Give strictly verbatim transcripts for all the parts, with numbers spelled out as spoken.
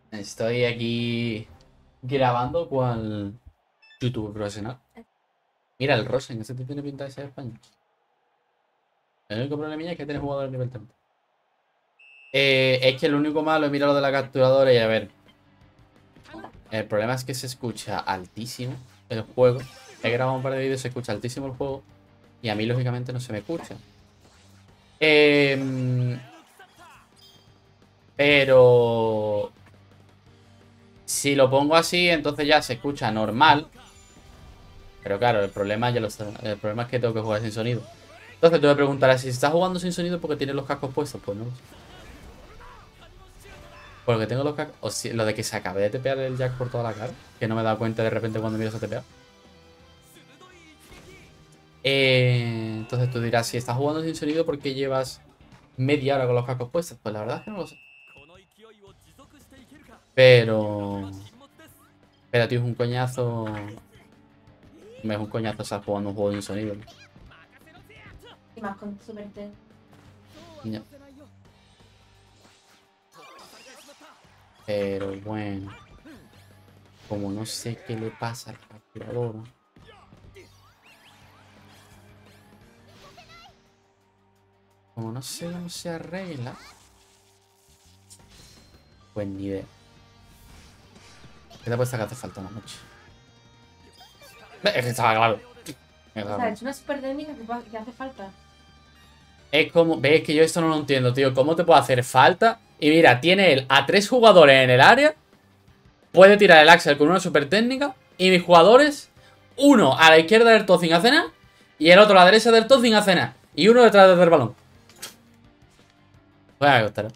Estoy aquí grabando cual youtuber profesional. Mira el Rosen, ese te tiene pinta de ser español. El único problemilla es que tiene jugadores de nivel treinta. Eh, es que el único malo es mirar lo de la capturadora y a ver. El problema es que se escucha altísimo el juego. He grabado un par de vídeos, se escucha altísimo el juego. Y a mí, lógicamente, no se me escucha. Eh, pero... Si lo pongo así, entonces ya se escucha normal. Pero claro, el problema ya lo sé. El problema es que tengo que jugar sin sonido. Entonces tú me preguntarás si estás jugando sin sonido porque tienes los cascos puestos. Pues no lo sé. Porque tengo los cascos. O si, lo de que se acabe de tepear el Jack por toda la cara. Que no me he dado cuenta de repente cuando miro ese tepear. Eh, entonces tú dirás, si estás jugando sin sonido, ¿por qué llevas media hora con los cascos puestos? Pues la verdad es que no lo sé. Pero... Pero tío, es un coñazo. Es un coñazo estar jugando un juego sin sonido. Y más con Super T. No. Pero bueno. Como no sé qué le pasa al capturador. Como no sé cómo se arregla. Pues ni idea. ¿Qué te apuesta que hace falta una noche? Es que estaba claro. O sea, es una super técnica que, pa- que hace falta. Es como... ¿Ves? Que yo esto no lo entiendo, tío. ¿Cómo te puede hacer falta? Y mira, tiene él a tres jugadores en el área. Puede tirar el Axel con una super técnica. Y mis jugadores... Uno a la izquierda del top sin hacer nada. Y el otro a la derecha del top sin hacer nada. Y uno detrás del balón. Voy a costar.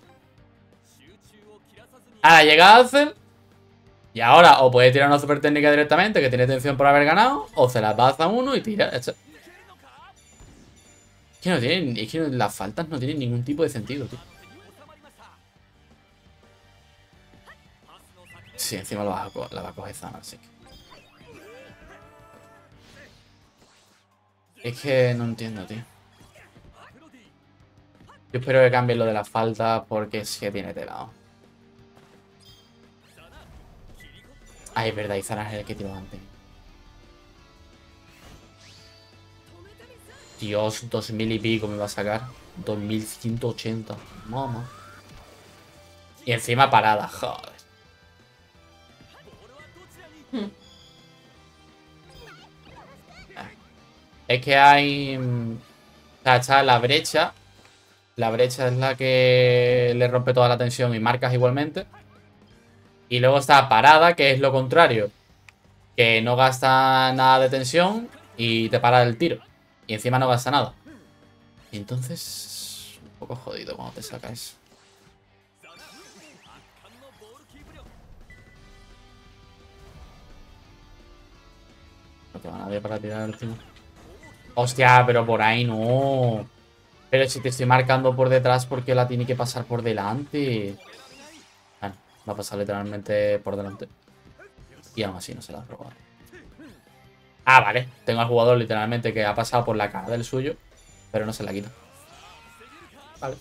Ahora llega Axel. Y ahora o puede tirar una super técnica directamente, que tiene tensión por haber ganado, o se la pasa a uno y tira. Es que no tienen, es que no, las faltas no tienen ningún tipo de sentido, tío. Sí, encima lo vas a, la va a coger Zana, así que. Es que no entiendo, tío. Yo espero que cambien lo de las faltas porque es que tiene telado. Ay, es verdad, y Zana es el que tiró antes. Dios, dos mil y pico me va a sacar. dos mil ciento ochenta. Mamá. Y encima parada, joder. Es que hay... O sea, está la brecha. La brecha es la que le rompe toda la tensión y marcas igualmente. Y luego está parada, que es lo contrario. Que no gasta nada de tensión y te para el tiro. Y encima no gasta nada. Y entonces... Un poco jodido cuando te saca eso. No te va nadie para tirar el tiro. Hostia, pero por ahí no. Pero si te estoy marcando por detrás, ¿por qué la tiene que pasar por delante? Bueno, va a pasar literalmente por delante. Y aún así no se la ha robado. Ah, vale. Tengo al jugador literalmente que ha pasado por la cara del suyo, pero no se la quita. Vale.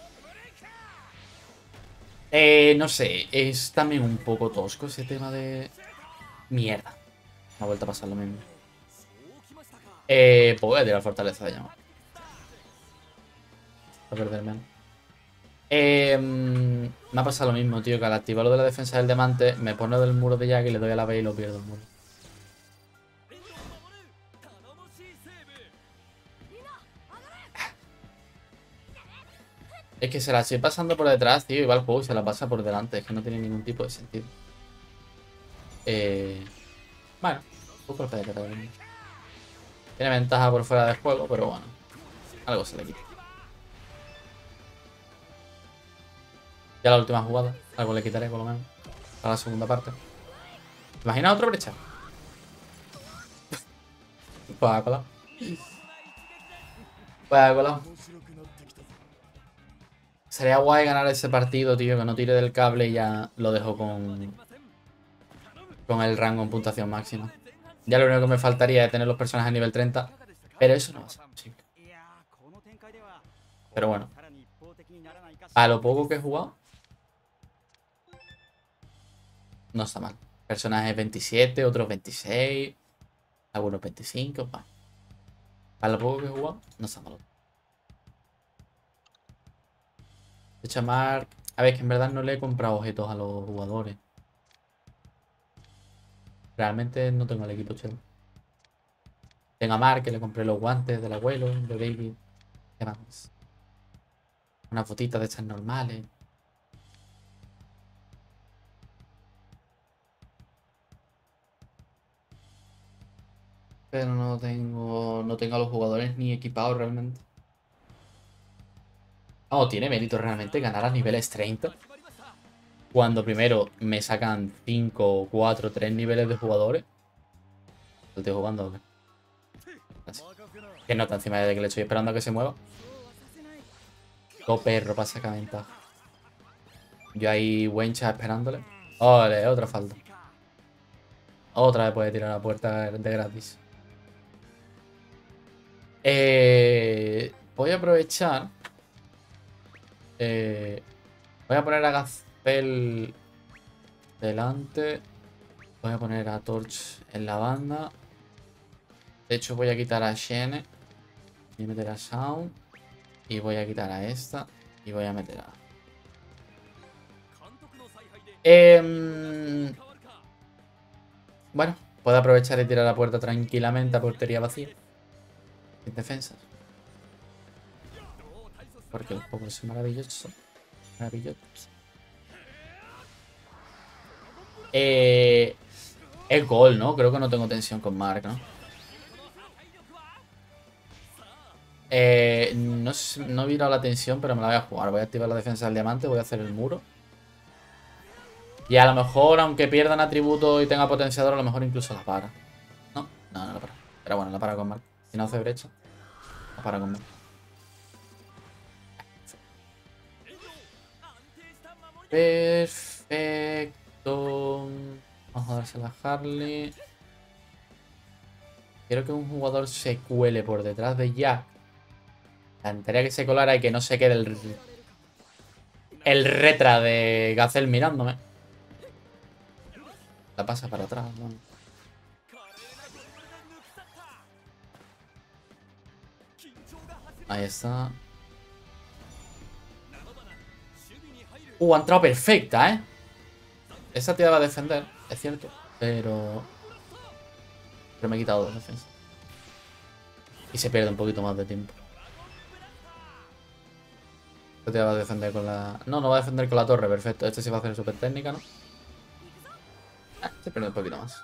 Eh, no sé. Es también un poco tosco ese tema de... Mierda. Me ha vuelto a pasar lo mismo. Eh, pues voy a tirar fortaleza de llama. Para perder menos. Eh, me ha pasado lo mismo, tío, que al activar lo de la defensa del diamante, me pone del muro de Jack y le doy a la B y lo pierdo el muro. Es que se la estoy pasando por detrás, tío, y va el juego y se la pasa por delante. Es que no tiene ningún tipo de sentido. Eh... Bueno, un golpe de Cataluña. Tiene ventaja por fuera de juego, pero bueno. Algo se le quita. Ya la última jugada. Algo le quitaré por lo menos. Para la segunda parte. ¿Te imaginas otra brecha? Pues ha colado. Pues ha colado. Sería guay ganar ese partido, tío. Que no tire del cable y ya lo dejo con... Con el rango en puntuación máxima. Ya lo único que me faltaría es tener los personajes a nivel treinta. Pero eso no va a ser posible. Pero bueno. A lo poco que he jugado. No está mal. Personajes veintisiete, otros veintiséis, algunos veinticinco. Bueno. Para lo poco que he jugado, no está malo. De hecho, Mark... A ver, que en verdad no le he comprado objetos a los jugadores. Realmente no tengo el equipo chévere. Tengo a Mark, que le compré los guantes del abuelo, de David. ¿Qué más? Unas fotitas de estas normales. Pero no tengo. No tengo a los jugadores ni equipados realmente. Oh, tiene mérito realmente ganar a niveles treinta. Cuando primero me sacan cinco, cuatro, tres niveles de jugadores. ¿Lo estoy jugando o qué? Así. Que no está encima de que le estoy esperando a que se mueva. Todo perro para sacar ventaja. Yo ahí Wencha esperándole. Ole, otra falta. Otra vez puede tirar a la puerta de gratis. Eh, voy a aprovechar. Eh, voy a poner a Gazelle delante. Voy a poner a Torch en la banda. De hecho, voy a quitar a Shene. Voy a meter a Sound. Y voy a quitar a esta. Y voy a meter a... Eh, bueno, puedo aprovechar y tirar la puerta tranquilamente a portería vacía. Sin defensas. Porque el juego es maravilloso. Maravilloso. Eh, es gol, ¿no? Creo que no tengo tensión con Mark, ¿no? Eh, no, no he virado la tensión, pero me la voy a jugar. Voy a activar la defensa del diamante, voy a hacer el muro. Y a lo mejor, aunque pierdan atributo y tenga potenciador, a lo mejor incluso la para. No, no, no la para. Pero bueno, la para con Mark. Si no hace brecha, la para con Mark. Perfecto. Vamos a dársela a Harley. Quiero que un jugador se cuele por detrás de Jack. Me encantaría que se colara y que no se quede el, el retra de Gazelle mirándome. La pasa para atrás, ¿no? Ahí está. Uh, ha entrado perfecta, ¿eh? Esa tía va a defender, es cierto. Pero... Pero me he quitado dos defensas. Y se pierde un poquito más de tiempo. Esta tía va a defender con la... No, no va a defender con la torre, perfecto. Este sí va a hacer super técnica, ¿no? Ah, se pierde un poquito más.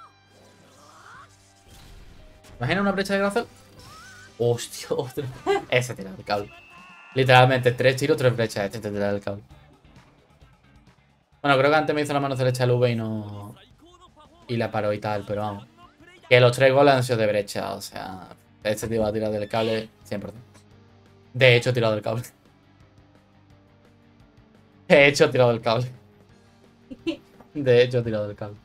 ¿Imagina una brecha de Gazelle? Hostia, otro. Ese tira el cable. Literalmente, tres tiros, tres brechas. Este te tira el cable. Bueno, creo que antes me hizo la mano derecha el V y no... Y la paró y tal, pero vamos. Que los tres goles han sido de brecha, o sea... Este tío va a tirar del cable cien por cien. De hecho, he tirado del cable. De hecho, he tirado del cable. De hecho, he tirado del cable.